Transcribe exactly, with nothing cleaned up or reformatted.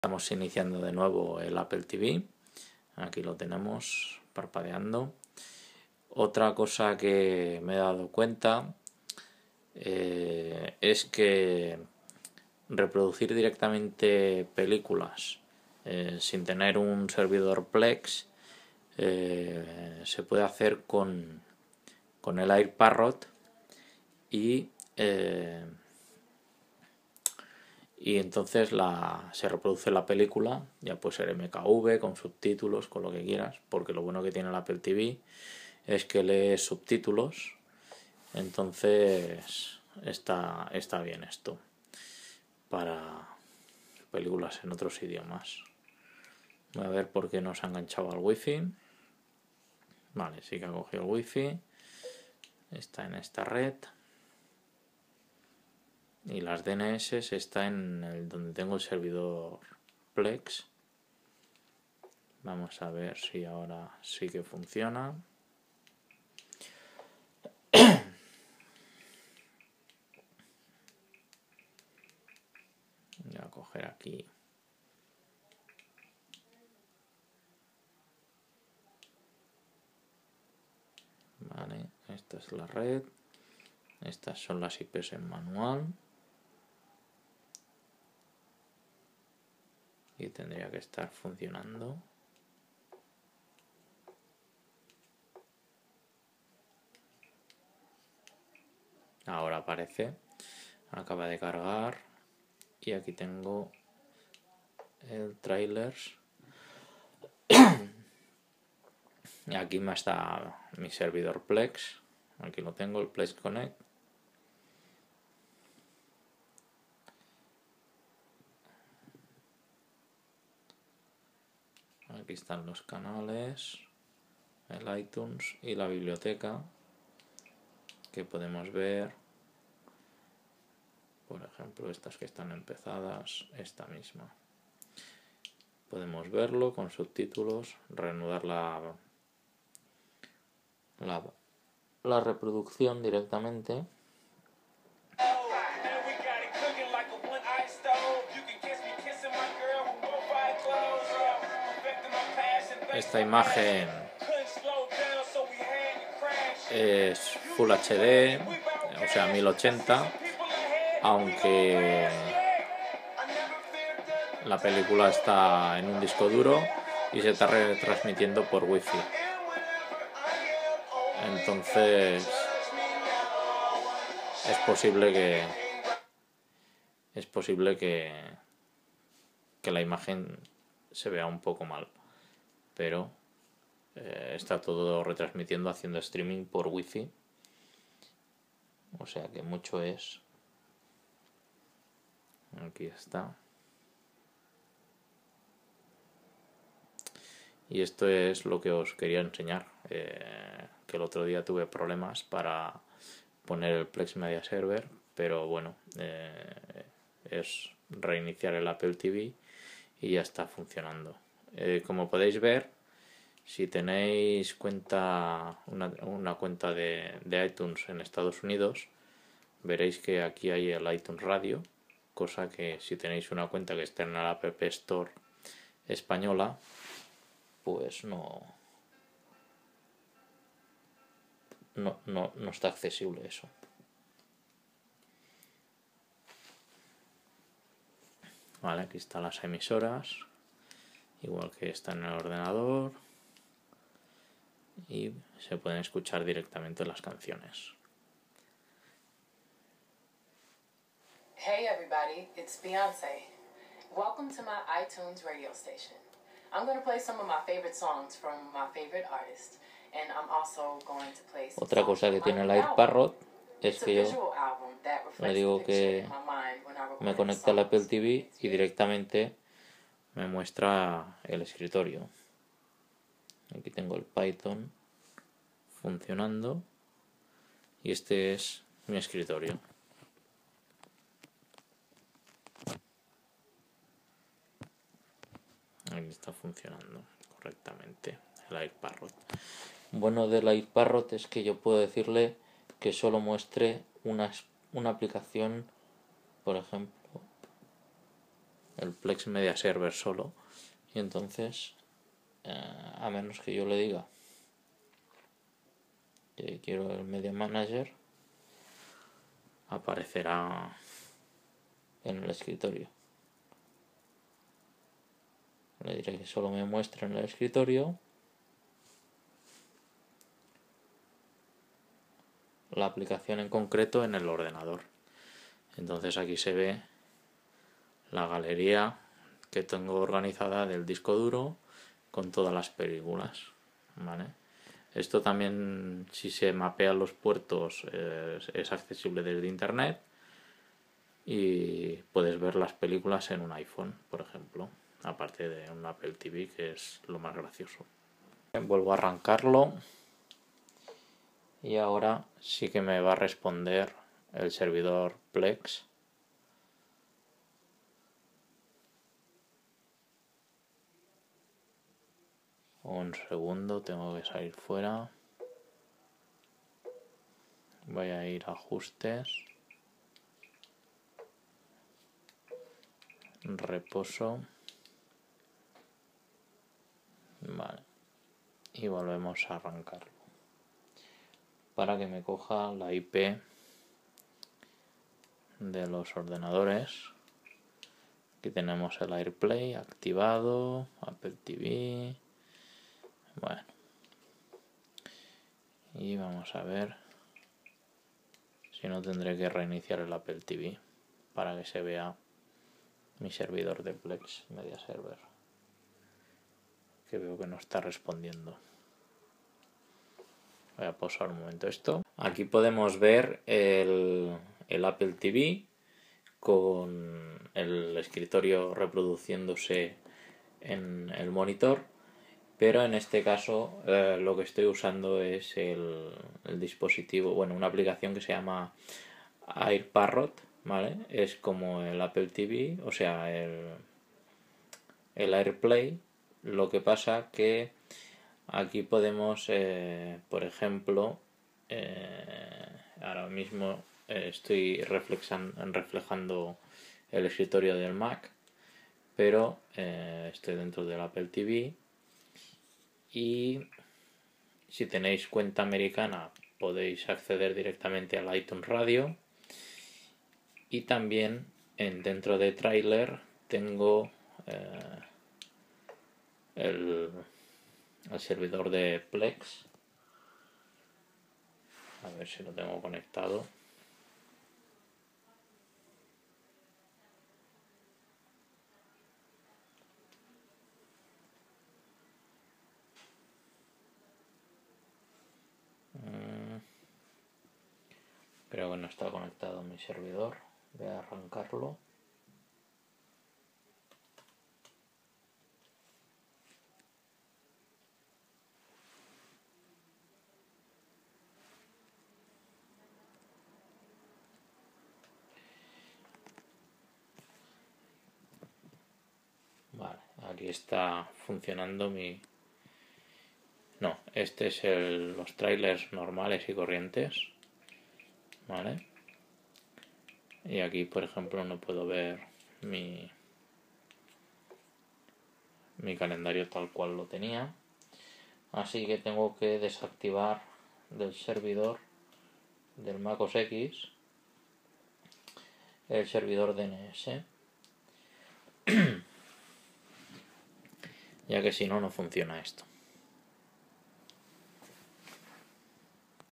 Estamos iniciando de nuevo el Apple T V. Aquí lo tenemos parpadeando. Otra cosa que me he dado cuenta eh, es que reproducir directamente películas eh, sin tener un servidor Plex eh, se puede hacer con, con el AirParrot y eh, y entonces la, se reproduce la película, ya puede ser M K V, con subtítulos, con lo que quieras, porque lo bueno que tiene el Apple T V es que lee subtítulos, entonces está, está bien esto para películas en otros idiomas. Voy a ver por qué no se ha enganchado al wifi. Vale, sí que ha cogido el wifi, está en esta red. Y las D N S está en el donde tengo el servidor Plex. Vamos a ver si ahora sí que funciona. Voy a coger aquí. Vale, esta es la red. Estas son las I Pes en manual. Y tendría que estar funcionando. Ahora aparece. Acaba de cargar. Y aquí tengo el trailer. Y aquí me está mi servidor Plex. Aquí lo tengo, el Plex Connect. Aquí están los canales, el iTunes y la biblioteca que podemos ver. Por ejemplo, estas que están empezadas, esta misma. Podemos verlo con subtítulos, reanudar la, la, la reproducción directamente. Esta imagen es Full H D, o sea mil ochenta, aunque la película está en un disco duro y se está retransmitiendo por wifi. Entonces es posible que es posible que, que la imagen se vea un poco mal, pero eh, está todo retransmitiendo, haciendo streaming por wifi, o sea que mucho es. Aquí está. Y esto es lo que os quería enseñar, eh, que el otro día tuve problemas para poner el Plex Media Server, pero bueno, eh, es reiniciar el Apple T V y ya está funcionando. Eh, como podéis ver, si tenéis cuenta una, una cuenta de, de iTunes en Estados Unidos, veréis que aquí hay el iTunes Radio, cosa que si tenéis una cuenta que esté en la App Store española, pues no, no, no, no está accesible eso. Vale, aquí están las emisoras, igual que está en el ordenador, y se pueden escuchar directamente las canciones. Hey everybody, it's Beyonce. Welcome to my iTunes radio station. I'm going to play some of my favorite songs from my favorite artists, and I'm also going to play some Otra cosa que tiene el AirParrot es que yo le digo que me conecta al Apple T V y directamente me muestra el escritorio. Aquí tengo el Python funcionando y este es mi escritorio. Aquí está funcionando correctamente el AirParrot. Bueno del AirParrot es que yo puedo decirle que solo muestre una, una aplicación, por ejemplo el Plex Media Server solo, y entonces eh, a menos que yo le diga que quiero el Media Manager, aparecerá en el escritorio. Le diré que solo me muestre en el escritorio la aplicación en concreto en el ordenador. Entonces aquí se ve la galería que tengo organizada del disco duro con todas las películas, ¿vale? Esto también, si se mapean los puertos, es, es accesible desde internet y puedes ver las películas en un iPhone, por ejemplo, aparte de un Apple T V, que es lo más gracioso. Vuelvo a arrancarlo y ahora sí que me va a responder el servidor Plex. Un segundo, tengo que salir fuera. Voy a ir a ajustes, reposo, vale, y volvemos a arrancarlo para que me coja la I P de los ordenadores. Aquí tenemos el AirPlay activado, Apple T V, bueno, y vamos a ver si no tendré que reiniciar el Apple T V para que se vea mi servidor de Plex Media Server, que veo que no está respondiendo. Voy a pausar un momento esto. Aquí podemos ver el, el Apple T V con el escritorio reproduciéndose en el monitor, pero en este caso eh, lo que estoy usando es el, el dispositivo, bueno, una aplicación que se llama AirParrot, ¿vale? Es como el Apple T V, o sea, el, el AirPlay. Lo que pasa que aquí podemos, eh, por ejemplo, eh, ahora mismo eh, estoy reflejando el escritorio del Mac, pero eh, estoy dentro del Apple T V, y si tenéis cuenta americana podéis acceder directamente al iTunes Radio, y también en, dentro de Trailer tengo eh, el, el servidor de Plex. A ver si lo tengo conectado. Creo que no está conectado a mi servidor. Voy a arrancarlo. Vale, aquí está funcionando mi... No, este es el, los trailers normales y corrientes. Vale. Y aquí, por ejemplo, no puedo ver mi, mi calendario tal cual lo tenía. Así que tengo que desactivar del servidor del Mac O S X el servidor D N S, ya que si no, no funciona esto.